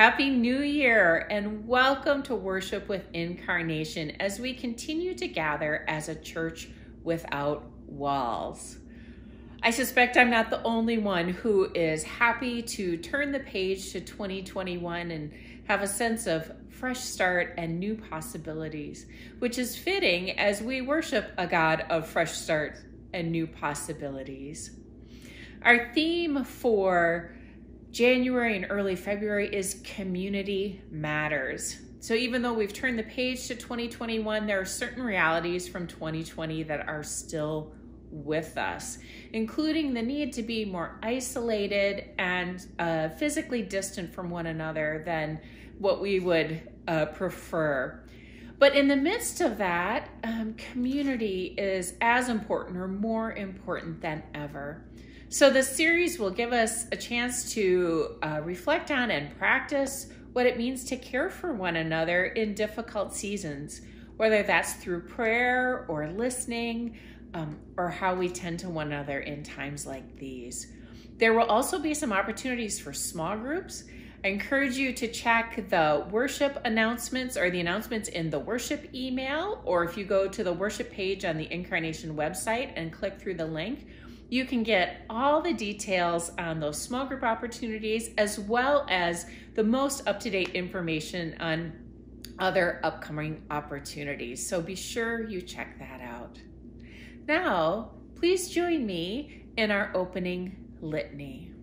Happy New Year and welcome to Worship with Incarnation as we continue to gather as a church without walls. I suspect I'm not the only one who is happy to turn the page to 2021 and have a sense of fresh start and new possibilities, which is fitting as we worship a God of fresh start and new possibilities. Our theme for January and early February is Community Matters. So even though we've turned the page to 2021, there are certain realities from 2020 that are still with us, including the need to be more isolated and physically distant from one another than what we would prefer. But in the midst of that, community is as important or more important than ever. So this series will give us a chance to reflect on and practice what it means to care for one another in difficult seasons, whether that's through prayer or listening, or how we tend to one another in times like these. There will also be some opportunities for small groups. I encourage you to check the worship announcements or the announcements in the worship email, or if you go to the worship page on the Incarnation website and click through the link, you can get all the details on those small group opportunities, as well as the most up-to-date information on other upcoming opportunities. So be sure you check that out. Now, please join me in our opening litany.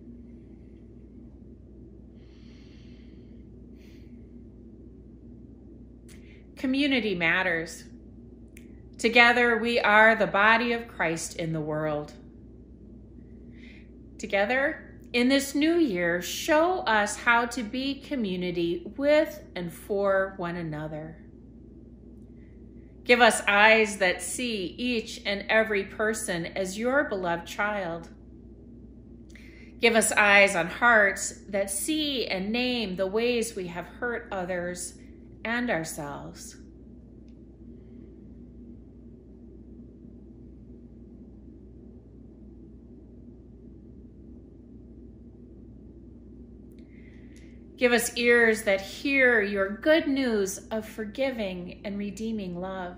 Community matters. Together, we are the body of Christ in the world. Together, in this new year, show us how to be community with and for one another. Give us eyes that see each and every person as your beloved child. Give us eyes on hearts that see and name the ways we have hurt others and ourselves. Give us ears that hear your good news of forgiving and redeeming love.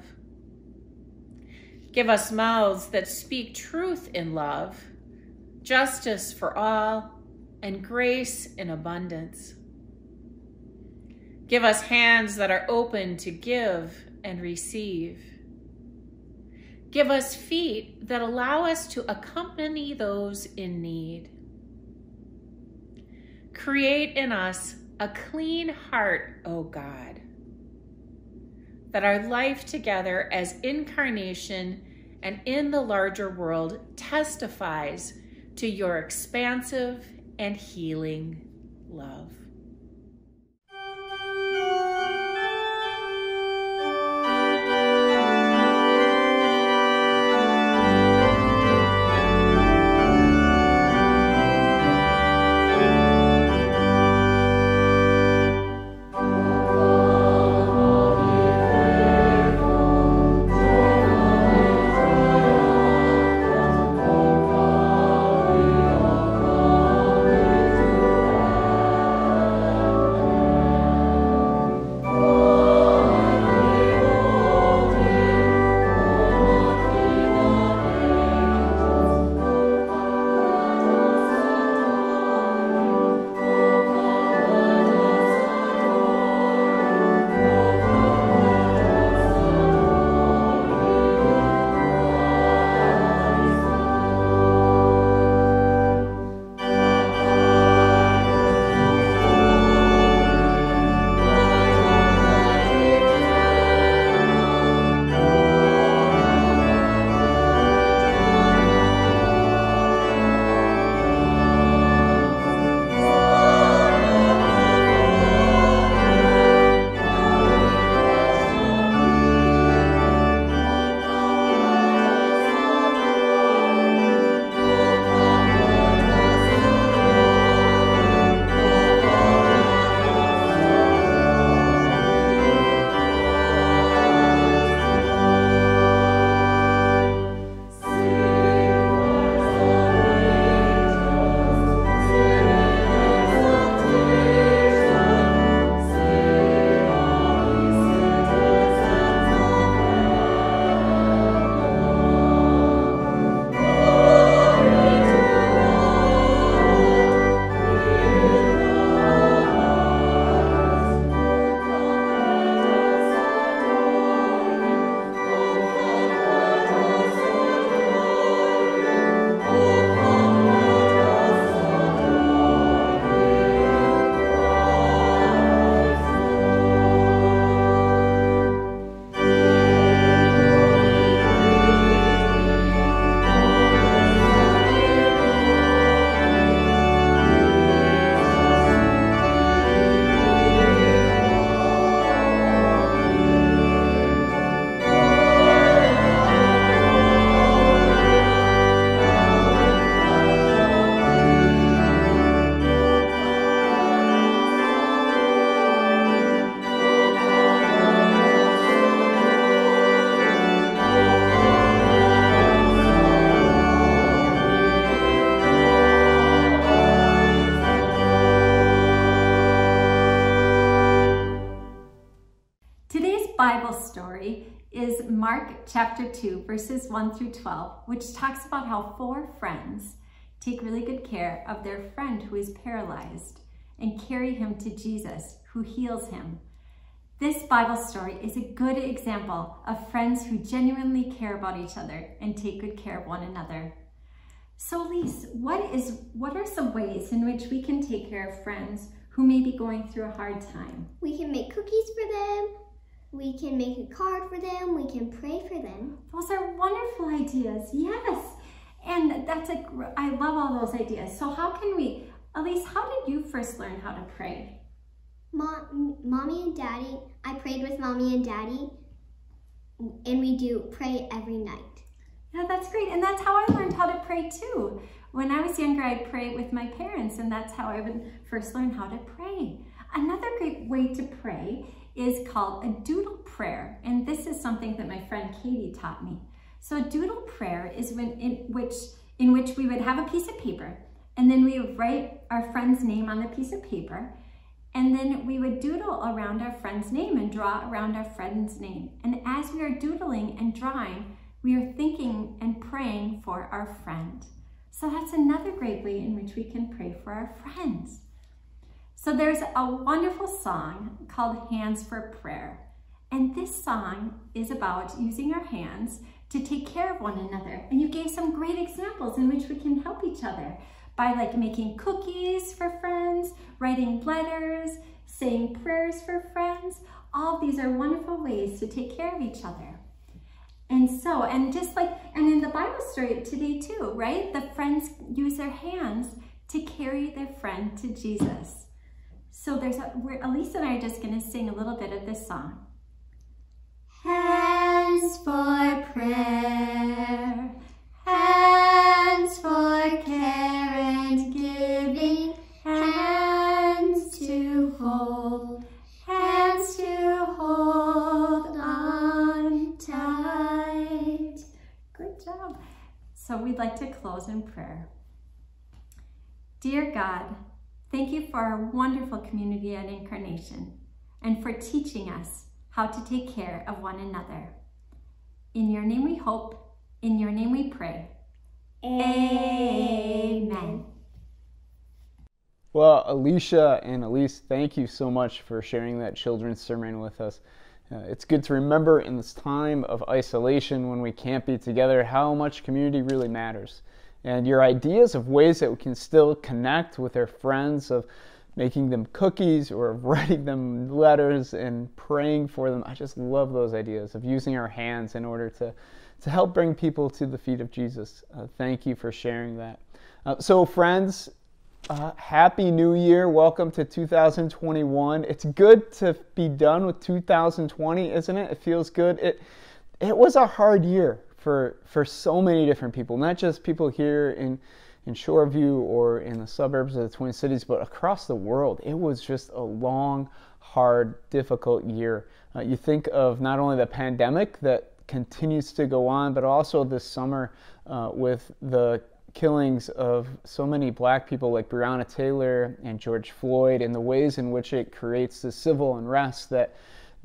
Give us mouths that speak truth in love, justice for all, and grace in abundance. Give us hands that are open to give and receive. Give us feet that allow us to accompany those in need. Create in us a clean heart, O God, that our life together as incarnation and in the larger world testifies to your expansive and healing love. Bible story is Mark chapter 2, verses 1 through 12, which talks about how 4 friends take really good care of their friend who is paralyzed and carry him to Jesus, who heals him. This Bible story is a good example of friends who genuinely care about each other and take good care of one another. So Lise, what are some ways in which we can take care of friends who may be going through a hard time? We can make cookies for them. We can make a card for them. We can pray for them. Those are wonderful ideas, yes. And I love all those ideas. So how can we, Elise, how did you first learn how to pray? Mommy and Daddy, I prayed with Mommy and Daddy, and we do pray every night. Yeah, that's great. And that's how I learned how to pray too. When I was younger, I'd pray with my parents, and that's how I would first learn how to pray. Another great way to pray is called a doodle prayer. And this is something that my friend Katie taught me. So a doodle prayer is in which we would have a piece of paper, and then we would write our friend's name on the piece of paper, and then we would doodle around our friend's name and draw around our friend's name. And as we are doodling and drawing, we are thinking and praying for our friend. So that's another great way in which we can pray for our friends. So there's a wonderful song called Hands for Prayer. And this song is about using our hands to take care of one another. And you gave some great examples in which we can help each other by making cookies for friends, writing letters, saying prayers for friends. All of these are wonderful ways to take care of each other. And in the Bible story today too, right? The friends use their hands to carry their friend to Jesus. So Elise and I are just gonna sing a little bit of this song. Hands for prayer, hands for care and giving, hands to hold on tight. Good job. So we'd like to close in prayer. Dear God, thank you for our wonderful community at Incarnation and for teaching us how to take care of one another. In your name we hope, in your name we pray. Amen. Well, Alicia and Elise, thank you so much for sharing that children's sermon with us. It's good to remember in this time of isolation when we can't be together how much community really matters. And your ideas of ways that we can still connect with our friends, of making them cookies or writing them letters and praying for them. I just love those ideas of using our hands in order to help bring people to the feet of Jesus. Thank you for sharing that. So friends, Happy New Year. Welcome to 2021. It's good to be done with 2020, isn't it? It feels good. It was a hard year for so many different people, not just people here in Shoreview or in the suburbs of the Twin Cities, but across the world. It was just a long, hard, difficult year. You think of not only the pandemic that continues to go on, but also this summer with the killings of so many black people like Breonna Taylor and George Floyd, and the ways in which it creates the civil unrest that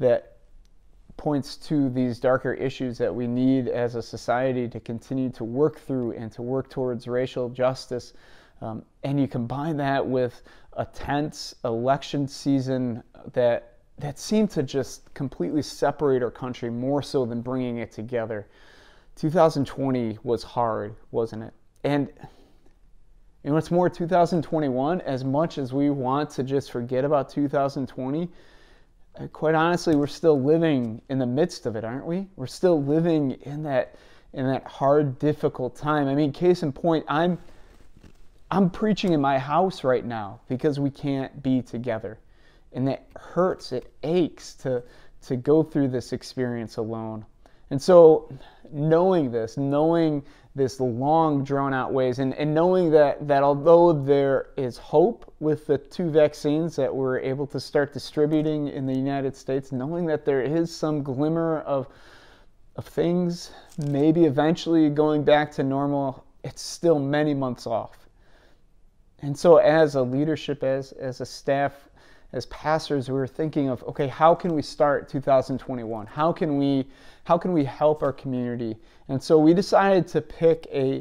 points to these darker issues that we need as a society to continue to work through and to work towards racial justice. And you combine that with a tense election season that seemed to just completely separate our country more so than bringing it together. 2020 was hard, wasn't it? And what's more, 2021, as much as we want to just forget about 2020, quite honestly, we're still living in the midst of it, aren't we? We're still living in that hard, difficult time. I mean, case in point, I'm preaching in my house right now because we can't be together. And that hurts, it aches to go through this experience alone. And so knowing this long drawn out ways, and knowing that although there is hope with the 2 vaccines that we're able to start distributing in the United States, knowing that there is some glimmer of things maybe eventually going back to normal, it's still many months off. And so as a leadership, as a staff, as pastors, we were thinking of, okay, how can we start 2021? How can we help our community? And so we decided to pick a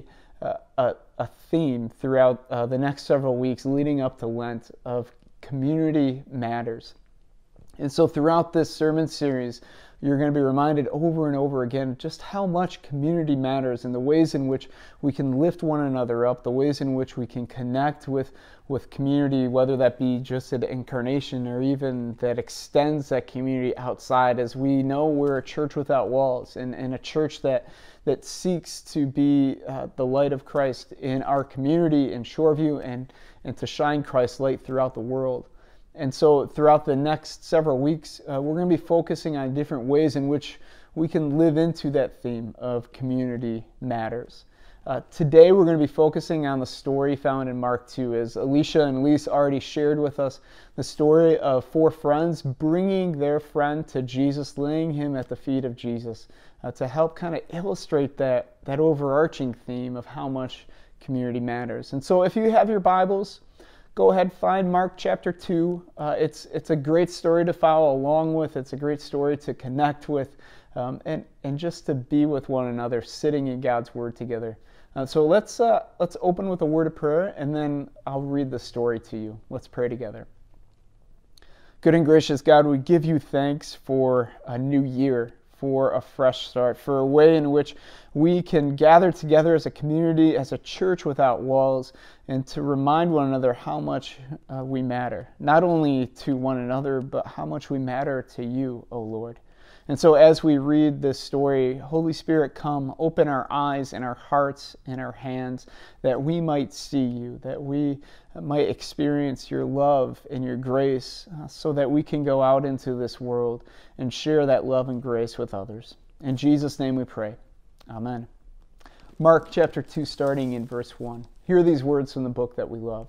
theme throughout the next several weeks leading up to Lent of community matters. And so throughout this sermon series, you're going to be reminded over and over again just how much community matters and the ways in which we can lift one another up, the ways in which we can connect with community, whether that be just at Incarnation or even that extends that community outside. As we know, we're a church without walls and a church that seeks to be the light of Christ in our community in Shoreview and to shine Christ's light throughout the world. And so throughout the next several weeks, we're going to be focusing on different ways in which we can live into that theme of community matters. Today we're going to be focusing on the story found in Mark 2, as Alicia and Lise already shared with us the story of 4 friends bringing their friend to Jesus, laying him at the feet of Jesus, to help kind of illustrate that overarching theme of how much community matters. And so if you have your Bibles, go ahead, find Mark chapter 2. It's a great story to follow along with. It's a great story to connect with, and just to be with one another, sitting in God's Word together. So let's open with a word of prayer, and then I'll read the story to you. Let's pray together. Good and gracious God, we give you thanks for a new year, for a fresh start, for a way in which we can gather together as a community, as a church without walls, and to remind one another how much we matter, not only to one another, but how much we matter to you, O Lord. And so as we read this story, Holy Spirit, come, open our eyes and our hearts and our hands, that we might see you, that we might experience your love and your grace, so that we can go out into this world and share that love and grace with others. In Jesus' name we pray. Amen. Mark chapter 2, starting in verse 1. Hear these words from the book that we love.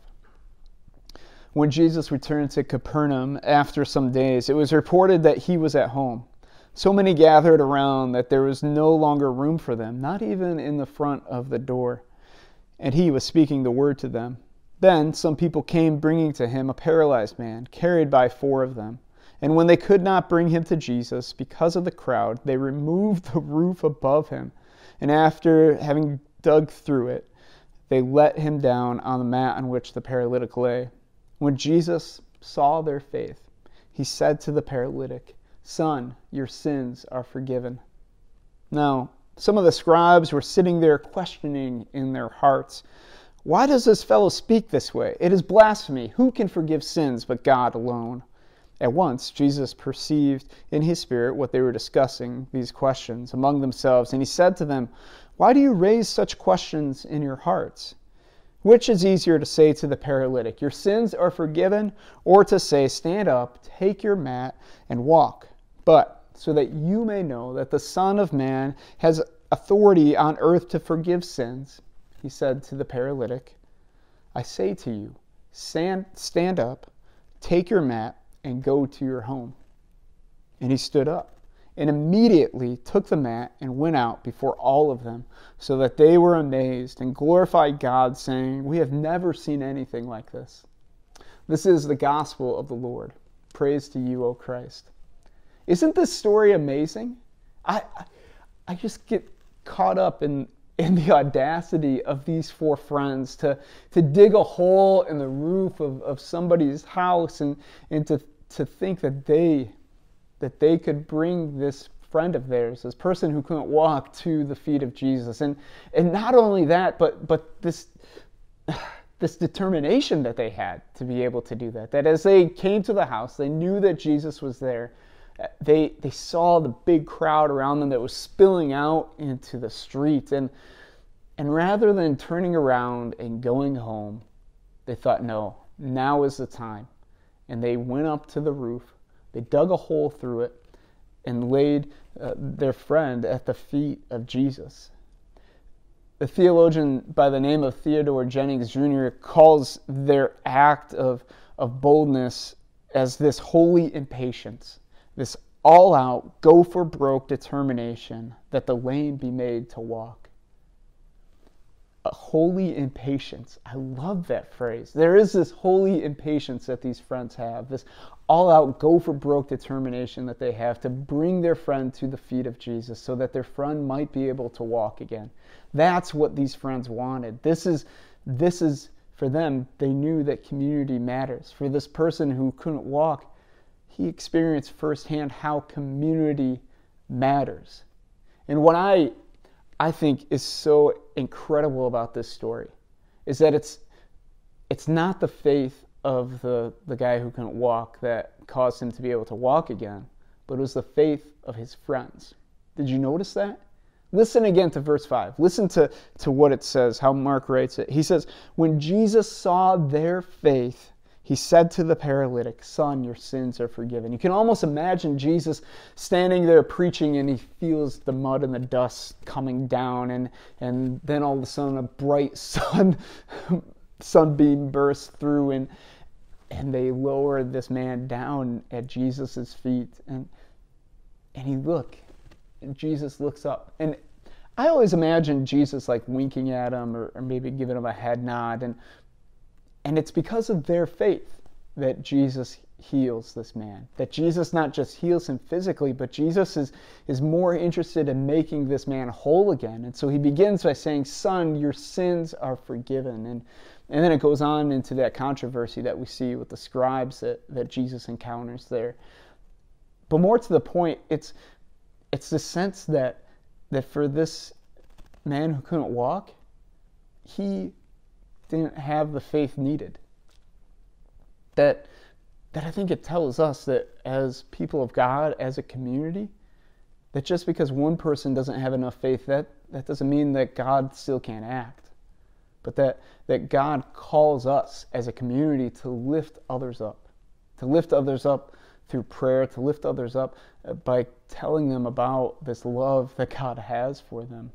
When Jesus returned to Capernaum after some days, it was reported that he was at home. So many gathered around that there was no longer room for them, not even in the front of the door. And he was speaking the word to them. Then some people came bringing to him a paralyzed man, carried by 4 of them. And when they could not bring him to Jesus because of the crowd, they removed the roof above him. And after having dug through it, they let him down on the mat on which the paralytic lay. When Jesus saw their faith, he said to the paralytic, "Son, your sins are forgiven." Now, some of the scribes were sitting there questioning in their hearts, "Why does this fellow speak this way? It is blasphemy. Who can forgive sins but God alone?" At once, Jesus perceived in his spirit what they were discussing, these questions, among themselves, and he said to them, "Why do you raise such questions in your hearts? Which is easier to say to the paralytic, 'Your sins are forgiven,' or to say, 'Stand up, take your mat, and walk'? But so that you may know that the Son of Man has authority on earth to forgive sins," he said to the paralytic, "I say to you, stand up, take your mat, and go to your home." And he stood up and immediately took the mat and went out before all of them, so that they were amazed and glorified God, saying, "We have never seen anything like this." This is the gospel of the Lord. Praise to you, O Christ. Isn't this story amazing? I just get caught up in the audacity of these 4 friends to dig a hole in the roof of somebody's house and to think that they could bring this friend of theirs, this person who couldn't walk, to the feet of Jesus. And not only that, but this determination that they had to be able to do that. That as they came to the house, they knew that Jesus was there. They saw the big crowd around them that was spilling out into the street. And rather than turning around and going home, they thought, no, now is the time. And they went up to the roof, they dug a hole through it, and laid their friend at the feet of Jesus. A theologian by the name of Theodore Jennings Jr. calls their act of boldness as this holy impatience, this all-out, go-for-broke determination that the lame be made to walk. a holy impatience. I love that phrase. There is this holy impatience that these friends have, this all-out go-for-broke determination that they have to bring their friend to the feet of Jesus so that their friend might be able to walk again. That's what these friends wanted. This is for them, they knew that community matters. For this person who couldn't walk, he experienced firsthand how community matters. And what I think is so incredible about this story is that it's not the faith of the guy who couldn't walk that caused him to be able to walk again, but it was the faith of his friends. Did you notice that? Listen again to verse 5. Listen to what it says, how Mark writes it. He says, when Jesus saw their faith, he said to the paralytic, "Son, your sins are forgiven." You can almost imagine Jesus standing there preaching, and he feels the mud and the dust coming down, and then all of a sudden a bright sunbeam bursts through, and they lower this man down at Jesus' feet, and Jesus looks up. And I always imagine Jesus like winking at him or maybe giving him a head nod, and it's because of their faith that Jesus heals this man. That Jesus not just heals him physically, but Jesus is more interested in making this man whole again. And so he begins by saying, "Son, your sins are forgiven." And then it goes on into that controversy that we see with the scribes that Jesus encounters there. But more to the point, it's the sense that for this man who couldn't walk, he didn't have the faith needed. That I think it tells us that as people of God, as a community, that just because one person doesn't have enough faith, that doesn't mean that God still can't act. But that God calls us as a community to lift others up. To lift others up through prayer, to lift others up by telling them about this love that God has for them.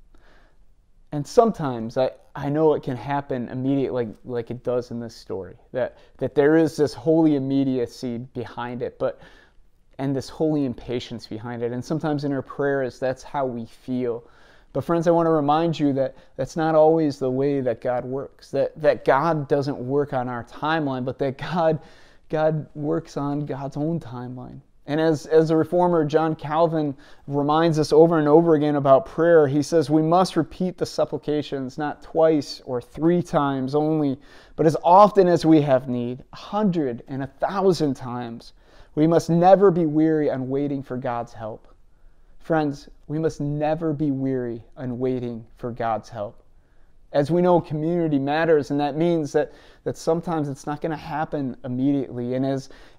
And sometimes I know it can happen immediately, like it does in this story, that there is this holy immediacy behind it, and this holy impatience behind it. And sometimes in our prayers, that's how we feel. But friends, I want to remind you that that's not always the way that God works, that God doesn't work on our timeline, but that God works on God's own timeline. And as a reformer, John Calvin reminds us over and over again about prayer. He says we must repeat the supplications not twice or 3 times only, but as often as we have need, 100 and 1,000 times. We must never be weary on waiting for God's help. Friends, we must never be weary on waiting for God's help. As we know, community matters, and that means that sometimes it's not going to happen immediately. And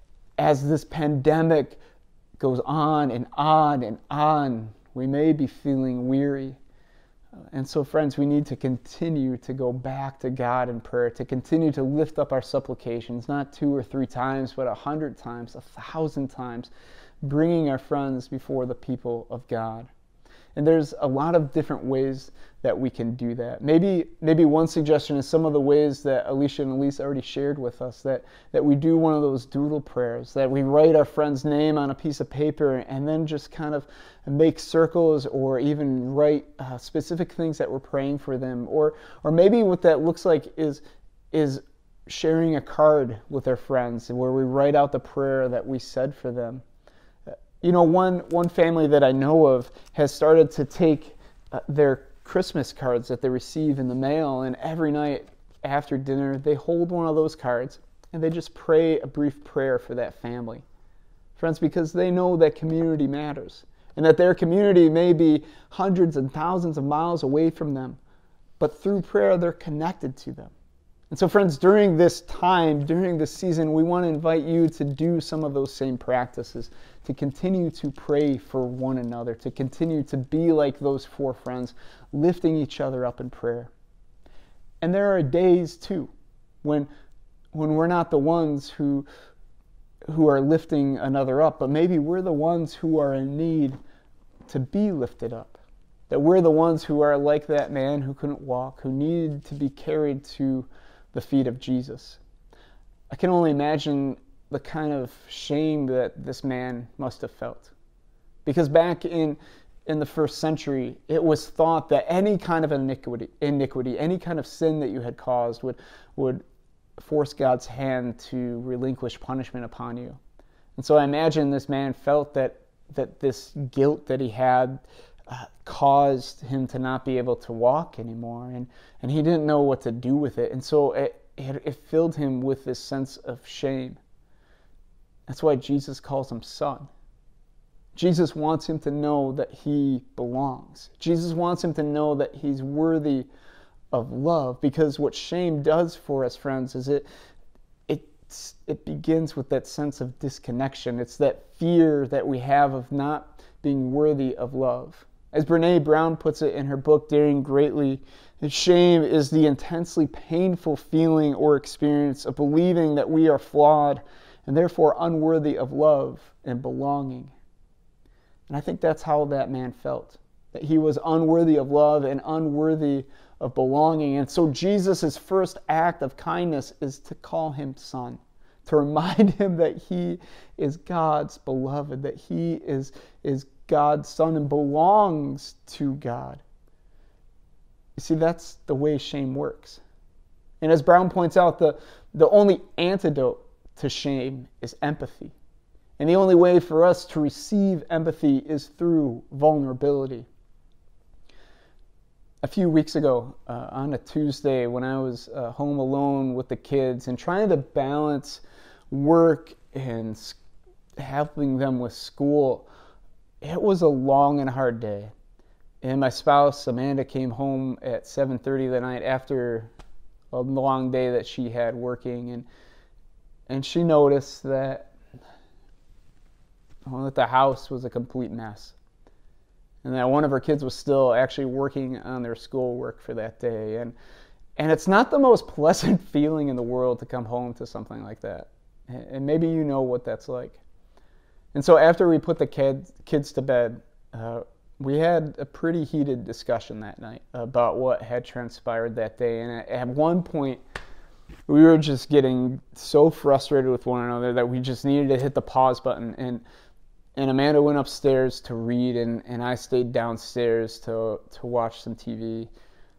as this pandemic goes on and on and on, we may be feeling weary. And so, friends, we need to continue to go back to God in prayer, to continue to lift up our supplications, not 2 or 3 times, but 100 times, 1,000 times, bringing our friends before the people of God. And there's a lot of different ways that we can do that. Maybe one suggestion is some of the ways that Alicia and Elise already shared with us, that we do one of those doodle prayers, that we write our friend's name on a piece of paper and then just kind of make circles or even write specific things that we're praying for them. Or maybe what that looks like is sharing a card with our friends where we write out the prayer that we said for them. You know, one family that I know of has started to take their Christmas cards that they receive in the mail, and every night after dinner they hold one of those cards and they just pray a brief prayer for that family. Friends, because they know that community matters and that their community may be hundreds and thousands of miles away from them, but through prayer they're connected to them. And so, friends, during this time, during this season, we want to invite you to do some of those same practices, to continue to pray for one another, to continue to be like those 4 friends, lifting each other up in prayer. And there are days, too, when we're not the ones who are lifting another up, but maybe we're the ones who are in need to be lifted up. That we're the ones who are like that man who couldn't walk, who needed to be carried to the feet of Jesus. I can only imagine the kind of shame that this man must have felt. Because back in in the first century, it was thought that any kind of iniquity, any kind of sin that you had caused would force God's hand to relinquish punishment upon you. And so I imagine this man felt that this guilt that he had caused him to not be able to walk anymore, and he didn't know what to do with it. And so it filled him with this sense of shame. That's why Jesus calls him son. Jesus wants him to know that he belongs. Jesus wants him to know that he's worthy of love, because what shame does for us, friends, is it begins with that sense of disconnection. It's that fear that we have of not being worthy of love. As Brene Brown puts it in her book, Daring Greatly, shame is the intensely painful feeling or experience of believing that we are flawed and therefore unworthy of love and belonging. And I think that's how that man felt, that he was unworthy of love and unworthy of belonging. And so Jesus' first act of kindness is to call him son, to remind him that he is God's beloved, that he is God's son and belongs to God. You see, that's the way shame works. And as Brown points out, the only antidote to shame is empathy. And the only way for us to receive empathy is through vulnerability. A few weeks ago, on a Tuesday, when I was home alone with the kids and trying to balance work and helping them with school, it was a long and hard day. And my spouse, Amanda, came home at 7:30 that night after a long day that she had working, and she noticed that the house was a complete mess, and that one of her kids was still actually working on their schoolwork for that day. And it's not the most pleasant feeling in the world to come home to something like that. And maybe you know what that's like. And so after we put the kids to bed, we had a pretty heated discussion that night about what had transpired that day. And at one point, we were just getting so frustrated with one another that we just needed to hit the pause button. And Amanda went upstairs to read, and I stayed downstairs to watch some TV.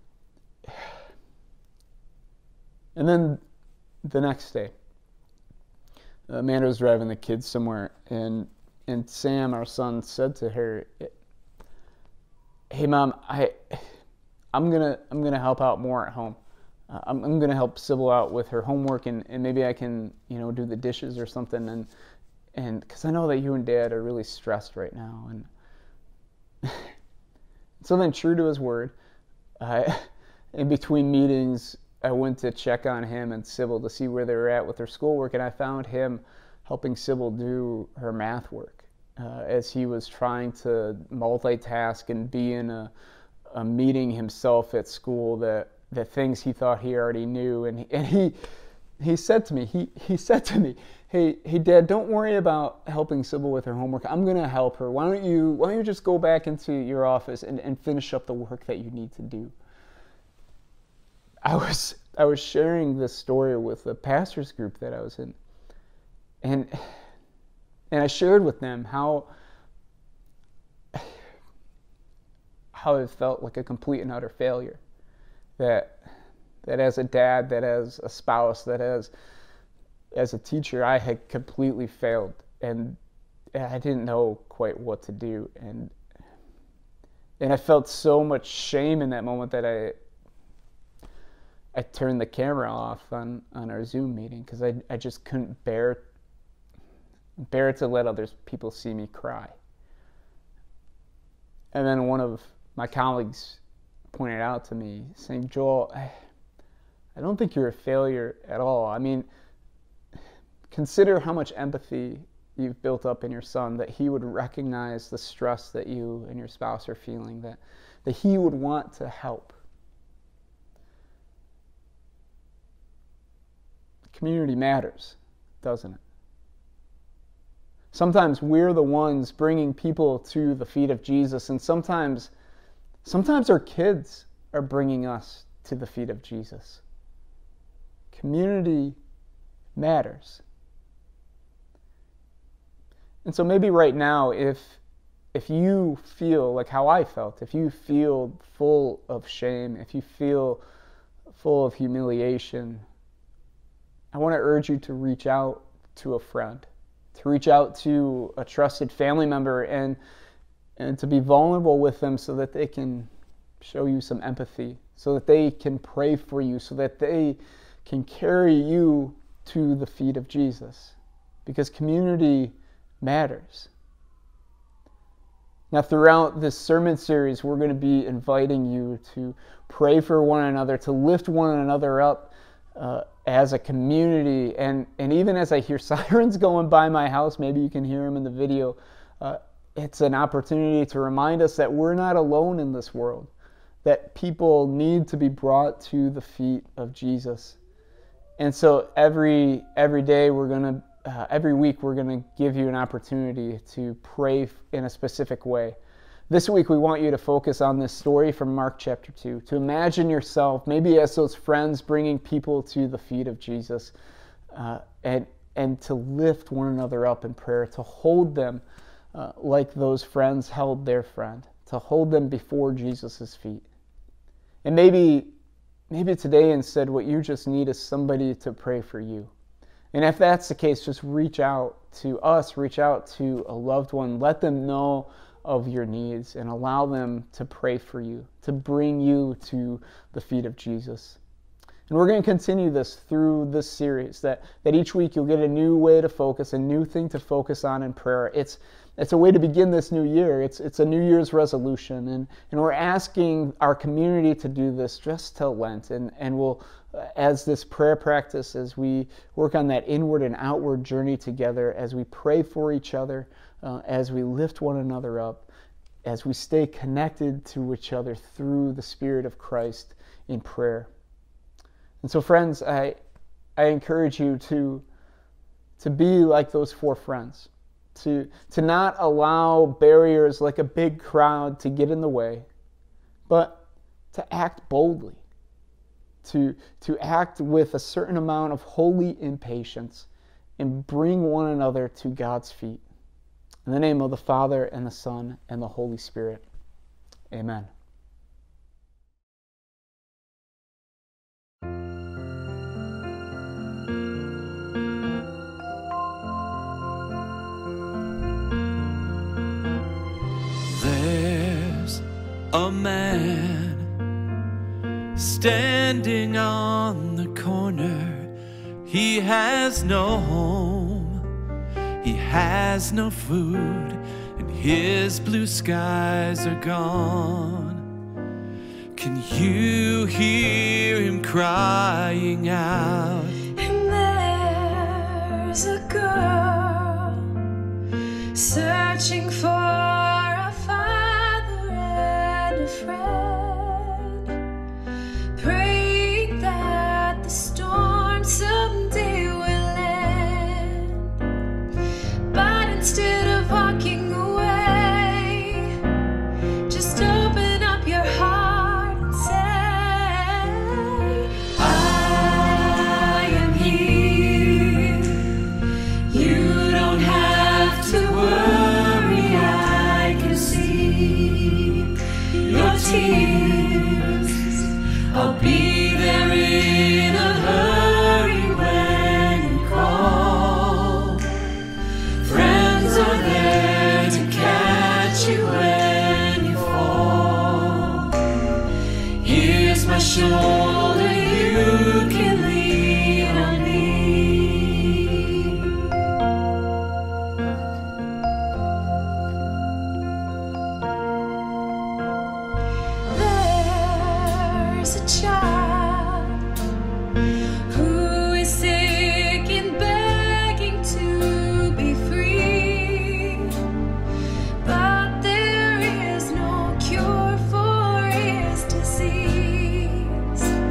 And then the next day, Amanda was driving the kids somewhere, and Sam, our son, said to her, "Hey, Mom, I'm gonna help out more at home. I'm gonna help Sybil out with her homework, and maybe I can, do the dishes or something, and because I know that you and Dad are really stressed right now." And so then, true to his word, in between meetings, I went to check on him and Sybil to see where they were at with their schoolwork, and I found him helping Sybil do her math work as he was trying to multitask and be in a meeting himself at school that things he thought he already knew. And he said to me, he said to me, hey Dad, don't worry about helping Sybil with her homework. I'm going to help her. Why don't you just go back into your office and finish up the work that you need to do? I was sharing this story with a pastor's group that I was in, and I shared with them how it felt like a complete and utter failure. That as a dad, that as a spouse, that as a teacher, I had completely failed, and I didn't know quite what to do, and I felt so much shame in that moment that I turned the camera off on our Zoom meeting, because I just couldn't bear to let other people see me cry. And then one of my colleagues pointed out to me, saying, "Joel, I don't think you're a failure at all. I mean, consider how much empathy you've built up in your son, that he would recognize the stress that you and your spouse are feeling, that he would want to help." Community matters, doesn't it? Sometimes we're the ones bringing people to the feet of Jesus, and sometimes our kids are bringing us to the feet of Jesus. Community matters. And so maybe right now, if if you feel like how I felt, if you feel full of shame, if you feel full of humiliation, I want to urge you to reach out to a friend, to reach out to a trusted family member and to be vulnerable with them so that they can show you some empathy, so that they can pray for you, so that they can carry you to the feet of Jesus. Because community matters. Now, throughout this sermon series, we're going to be inviting you to pray for one another, to lift one another up as a community. And even as I hear sirens going by my house, maybe you can hear them in the video, it's an opportunity to remind us that we're not alone in this world, that people need to be brought to the feet of Jesus. And so every day every week we're going to give you an opportunity to pray in a specific way. This week we want you to focus on this story from Mark chapter 2, to imagine yourself maybe as those friends bringing people to the feet of Jesus, and to lift one another up in prayer, to hold them like those friends held their friend, to hold them before Jesus' feet. And maybe today instead what you just need is somebody to pray for you. And if that's the case, just reach out to us, reach out to a loved one, let them know of your needs and allow them to pray for you, to bring you to the feet of Jesus. And we're going to continue this through this series, that each week you'll get a new way to focus, a new thing to focus on in prayer. It's a way to begin this new year. It's a New Year's resolution. And we're asking our community to do this just till Lent. And we'll, as this prayer practice, as we work on that inward and outward journey together, as we pray for each other, as we lift one another up, as we stay connected to each other through the Spirit of Christ in prayer. And so, friends, I encourage you to be like those four friends, to not allow barriers like a big crowd to get in the way, but to act boldly, to act with a certain amount of holy impatience and bring one another to God's feet. In the name of the Father, and the Son, and the Holy Spirit. Amen. There's a man standing on the corner. He has no home, he has no food, and his blue skies are gone. Can you hear him crying out? And there's a girl searching for a father and a friend, praying that the storm someday will end. But instead of walking away, just open up your heart and say, I am here. You don't have to worry, I can see your tears. I'll be there in a hurry when you call. Friends are there to catch you when you fall. Here's my shoulder, you can lean on me. There's a child who is sick and begging to be free, but there is no cure for his disease.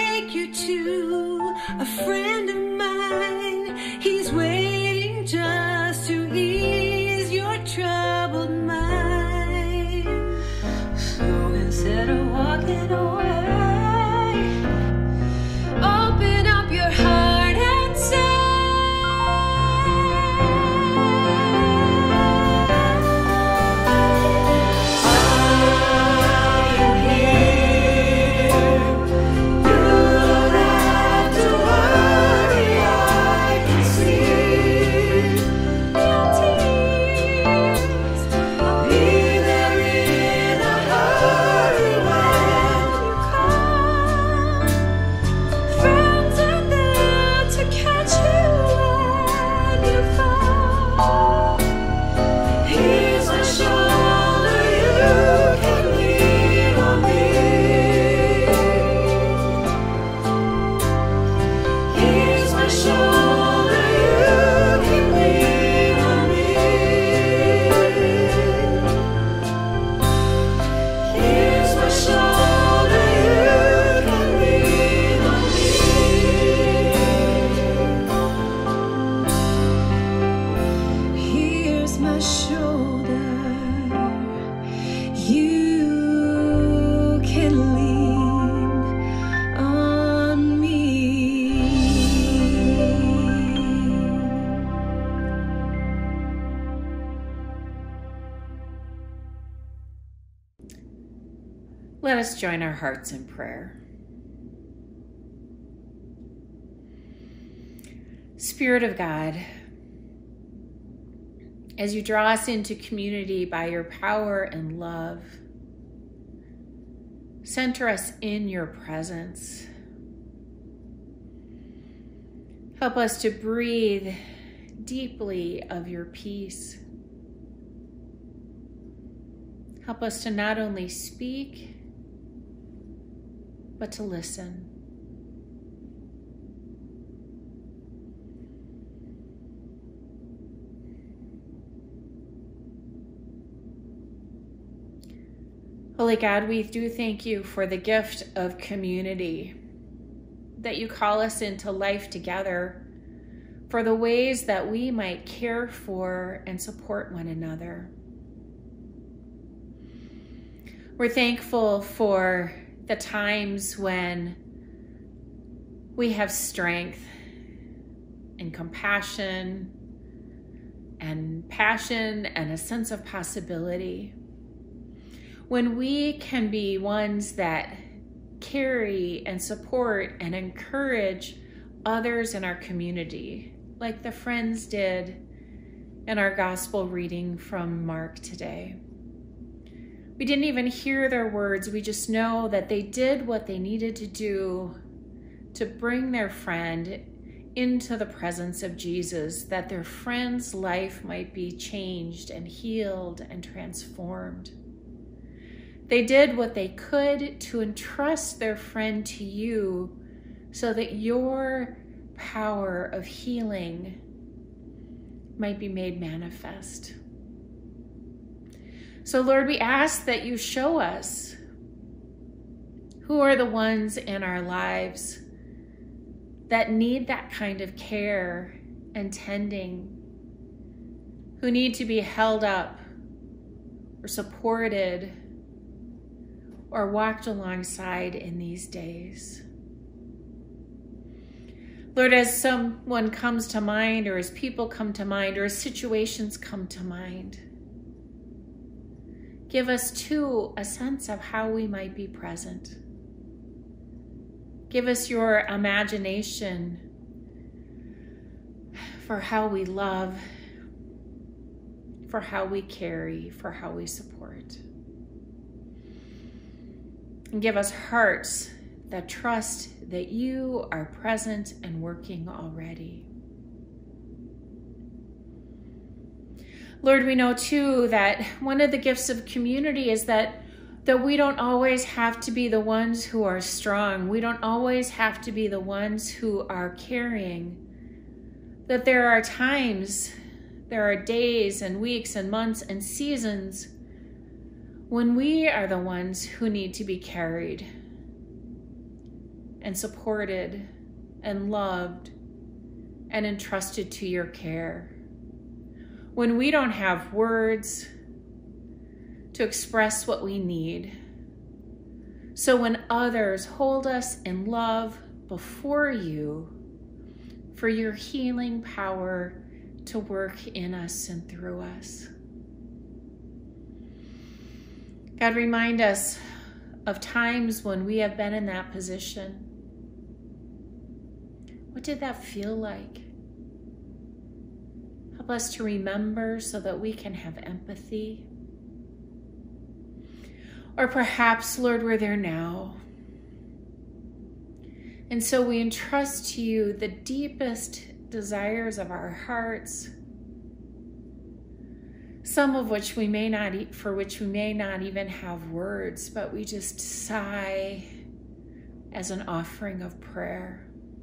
take you to a friend of mine. He's waiting just to ease your troubled mind. So instead of walking away, open up your heart and say, Let us join our hearts in prayer. Spirit of God, as you draw us into community by your power and love, center us in your presence. Help us to breathe deeply of your peace. Help us to not only speak, but to listen. Holy God, we do thank you for the gift of community, that you call us into life together, for the ways that we might care for and support one another. We're thankful for the times when we have strength and compassion and passion and a sense of possibility. When we can be ones that carry and support and encourage others in our community, like the friends did in our gospel reading from Mark today. We didn't even hear their words. We just know that they did what they needed to do to bring their friend into the presence of Jesus, that their friend's life might be changed and healed and transformed. They did what they could to entrust their friend to you so that your power of healing might be made manifest. So Lord, we ask that you show us who are the ones in our lives that need that kind of care and tending, who need to be held up or supported or walked alongside in these days. Lord, as someone comes to mind, or as people come to mind, or as situations come to mind, give us too a sense of how we might be present. Give us your imagination for how we love, for how we carry, for how we support. And give us hearts that trust that you are present and working already. Lord, we know too that one of the gifts of community is that we don't always have to be the ones who are strong. We don't always have to be the ones who are caring. That there are times, there are days and weeks and months and seasons when we are the ones who need to be carried and supported and loved and entrusted to your care. When we don't have words to express what we need. So when others hold us in love before you, for your healing power to work in us and through us. God, remind us of times when we have been in that position. What did that feel like? Help us to remember so that we can have empathy. Or perhaps, Lord, we're there now. And so we entrust to you the deepest desires of our hearts, some of which we may not, for which we may not even have words, but we just sigh as an offering of prayer.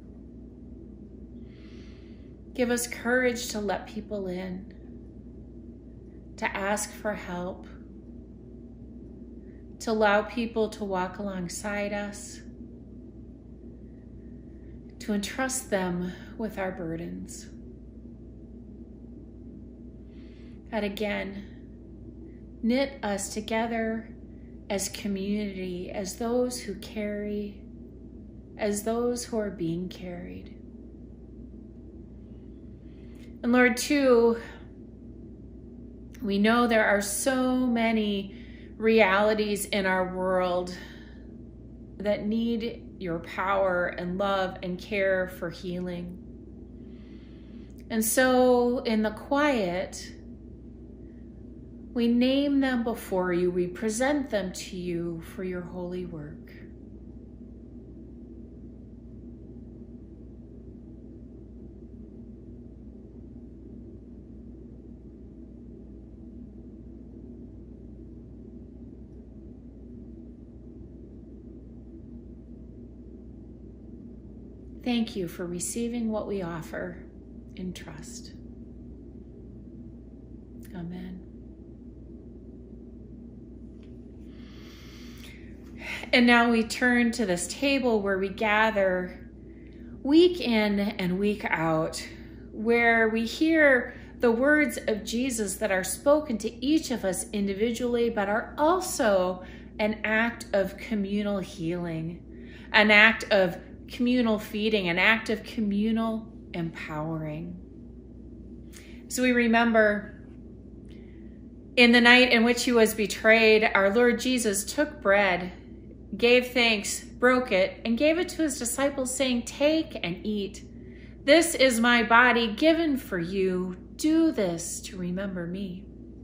Give us courage to let people in, to ask for help, to allow people to walk alongside us, to entrust them with our burdens. God, again, knit us together as community, as those who carry, as those who are being carried. And Lord, too, we know there are so many realities in our world that need your power and love and care for healing. And so in the quiet, we name them before you, we present them to you for your holy work. Thank you for receiving what we offer in trust. Amen. And now we turn to this table where we gather week in and week out, where we hear the words of Jesus that are spoken to each of us individually, but are also an act of communal healing, an act of communal feeding, an act of communal empowering. So we remember in the night in which he was betrayed, our Lord Jesus took bread, gave thanks, broke it, and gave it to his disciples, saying, "Take and eat. This is my body given for you. Do this to remember me."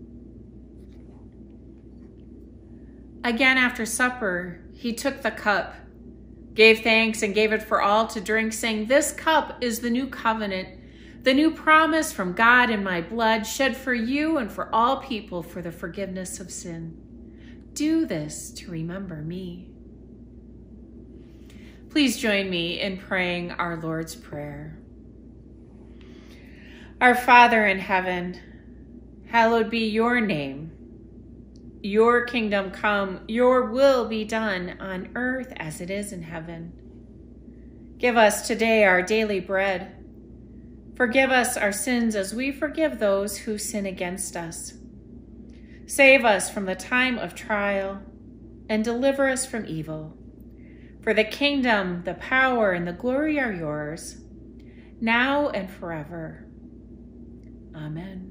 Again, after supper, he took the cup, gave thanks, and gave it for all to drink, saying, "This cup is the new covenant, the new promise from God in my blood, shed for you and for all people for the forgiveness of sin. Do this to remember me." Please join me in praying our Lord's Prayer. Our Father in heaven, hallowed be your name. Your kingdom come, your will be done on earth as it is in heaven. Give us today our daily bread. Forgive us our sins as we forgive those who sin against us. Save us from the time of trial and deliver us from evil. For the kingdom, the power, and the glory are yours, now and forever. Amen.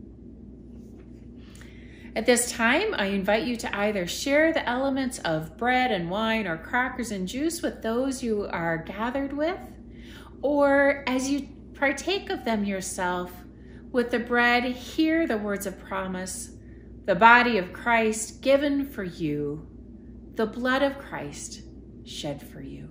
At this time, I invite you to either share the elements of bread and wine or crackers and juice with those you are gathered with, or as you partake of them yourself, with the bread, hear the words of promise, the body of Christ given for you, the blood of Christ shed for you.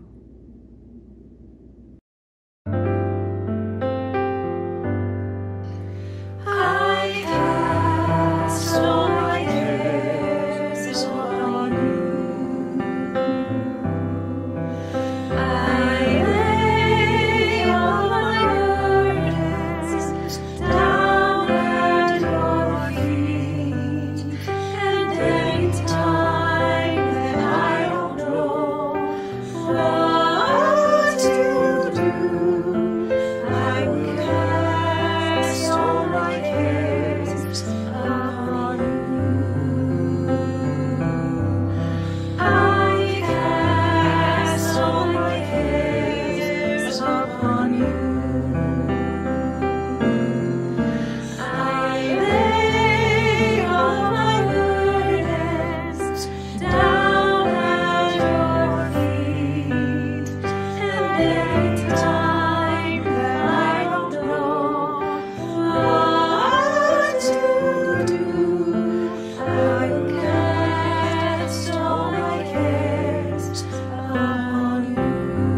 Oh upon you. I lay all my burdens down at your feet, and any time that I don't know what to do, I will cast all my cares upon you.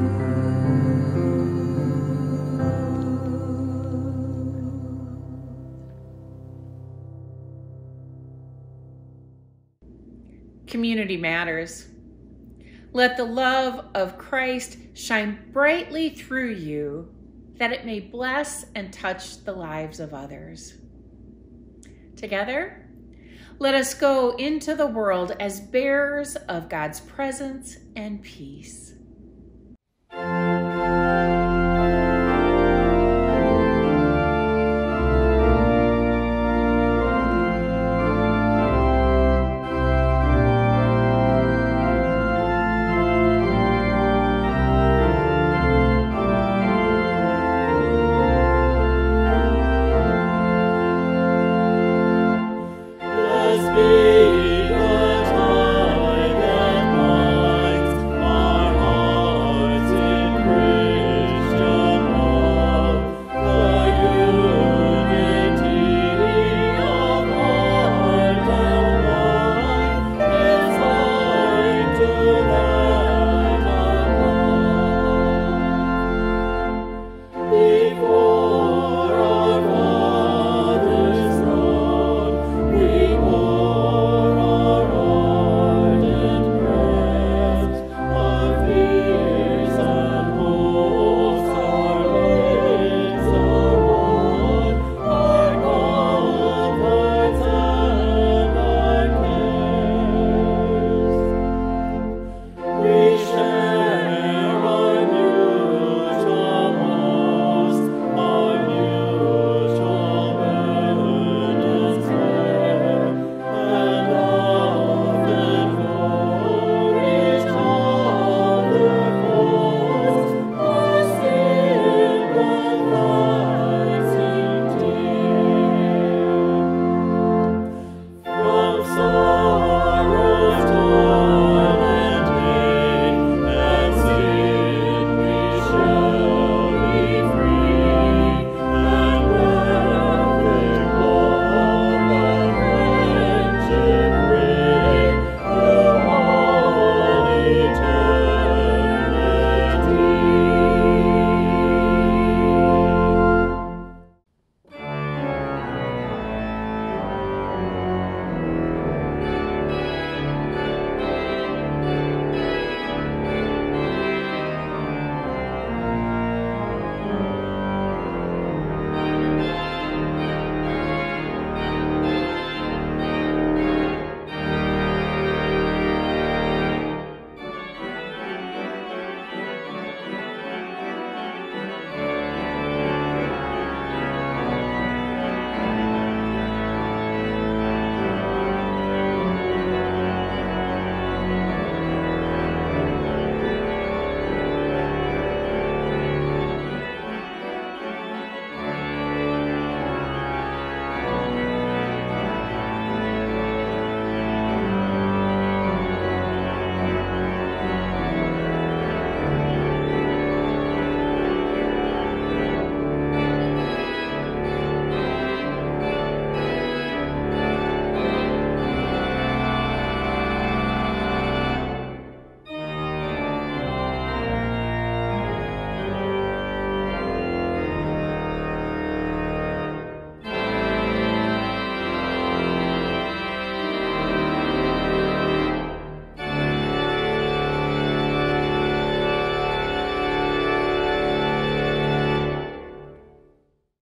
Community matters. Let the love of Christ shine brightly through you, that it may bless and touch the lives of others. Together, let us go into the world as bearers of God's presence and peace.